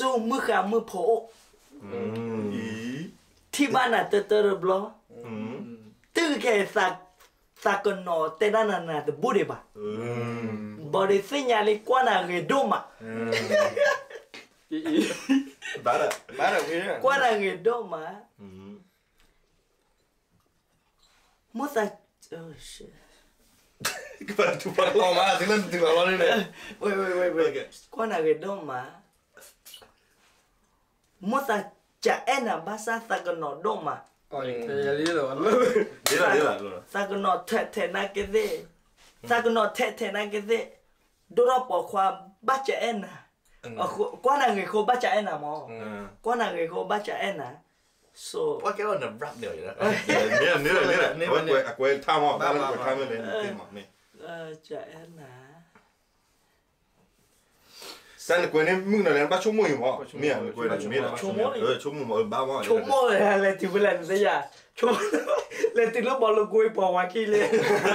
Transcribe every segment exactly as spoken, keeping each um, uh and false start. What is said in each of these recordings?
สู้มือขามือโผที่บ้านน่ะเตอเตอร์บล็อตื้อแค่สักสักกันนอแต่ด้านนั้นน่ะแต่บุเรบะบริสิญญาลิกว่าน่ะเกดมะบ้าละบ้าละพี่กว่าน่ะเกดมะมุสาโอ้ชิก็เป็นทุกคนลองมาถึงนั่นถึงเราเลยเนี่ยเว้ยเว้ยเว้ยเว้ยกว่าน่ะเกดมะมุสาจะเอ็น่ะภาษาสักกันนอดมะ Oye, ya dilo, dilo, dilo. Sagono tete na kede. Sagono tete na kede. Dora po kwa bacha ena. Kwa na nge ko bacha ena mo. Kwa na nge ko bacha ena. So. What cái đó rap điều vậy đó. Nè nè nè nè. Quay quay quay tham không? Quay quay tham lên tìm mặt nè. Ờ cha ena. Sao quay nên mưng là lên bắt chung mồi mà. Mía quay là mía là. Ờ chung mồi ba mồi. Chung mồi là lên thì phải lên thế à. Chung lên từ lúc bao lâu quay bỏ qua kia lên.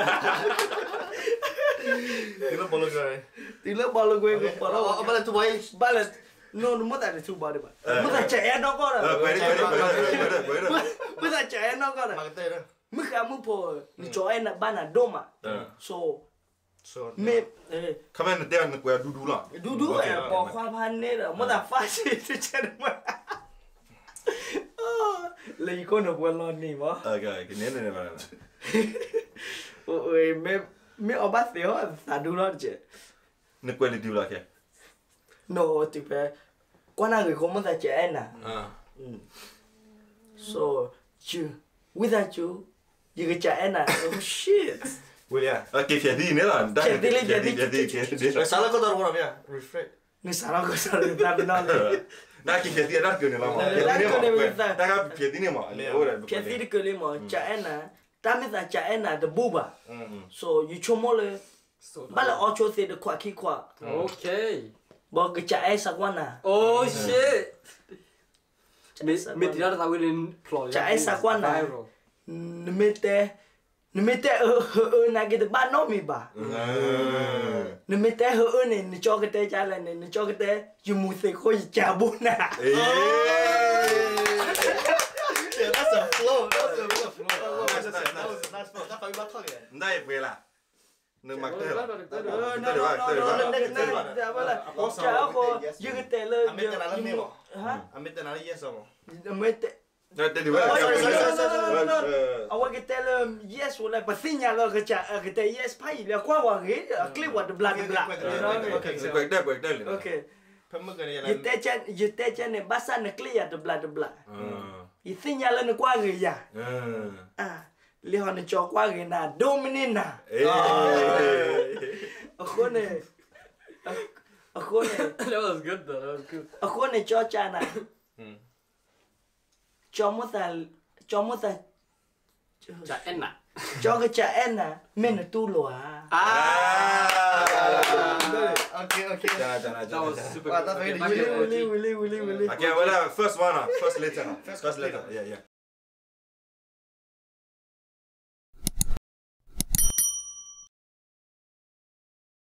Từ lúc bao lâu rồi? Từ lúc bao lâu quay bỏ đâu? Ờ, bao lâu tụi bay? Bao lâu? No, nó mất tại tụi bay đấy bạn. Mất tại trẻ nó có rồi. Ờ, quay đi, quay đi, quay đi, quay đi. Mất tại trẻ nó có rồi. Mang tay đó. Mất cả mất phô. Nó cho em là ban là đom à. So. Mẹ. Không phải là đeo nó quay đu đu là. Đu đu à, bỏ khoa phan nè rồi. Mất tại phát sinh từ trên mà. Lấy con nó buồn lon nỉ mà. Ờ, cái cái nến này mà. Ôi mẹ mẹ ở bát xíu à, sao đu lon chứ? Nó quay đi đu là kìa. No, thì phải. Quan là người không muốn tại trẻ nè. À. So, you, without you, you get trẻ nè. Oh shit. William. Ờ, cái phía đi nữa là. Phía đi lên, phía đi, phía đi, phía đi. Sao nó có đâu mà mía? Refresh. Nó sao nó có sao được ra bên đó. Na cái phía đi đó kiểu này là mà. Phía đi mà. Ta cái phía đi này mà. Phía đi cái này mà trẻ nè. Ta mới là trẻ nè, the booba. So, you cho muaเลย. Bắt là ở chỗ thì được khoa khí khoa. Okay. Bỏ cái trẻ sao quan à? Oh shit. Mình thì đã tháo cái lên plot. Trẻ sao quan à? Mình té, mình té ở ở này cái bạn nó mi bà. Mình té ở này, mình cho cái té trái lại này, mình cho cái té, dùng mùi xì khôi chả bún à. Yeah, that's a flow. That's a real flow. That's a nice, nice flow. That's how you bắt thằng vậy. Đây về là. Nương mặc tơ. No, no, no, no, no, no, no, voilà. Chào cô, you get the look. Amit na lang mo. Ha? Amit na lang yes mo. Amit. Đây đi về. I want to tell him yes, well, but thing ya lo cái cha cái tay yes phải là quá quá cái clip what the black black. Okay. Quay đây, quay đây. Okay. Phim cái này là. You tay chân, you tay chân này bắt sang cái clip the black black. You thing ya lên quá người ya. À. Li họ cho qua cái nào dominant à? Ở khu này, ở khu này. That was good though. That was good. Ở khu này cho cha này. Cho một ta, cho một ta. Cha en à? Cho cái cha en à? Mình là tu lùa à? Okay, okay. Jangan, jangan, That was jangan. super. Willy, Willy, Willy, Willy, Willy. Okay, well, first one, first letter, first letter. Yeah, yeah.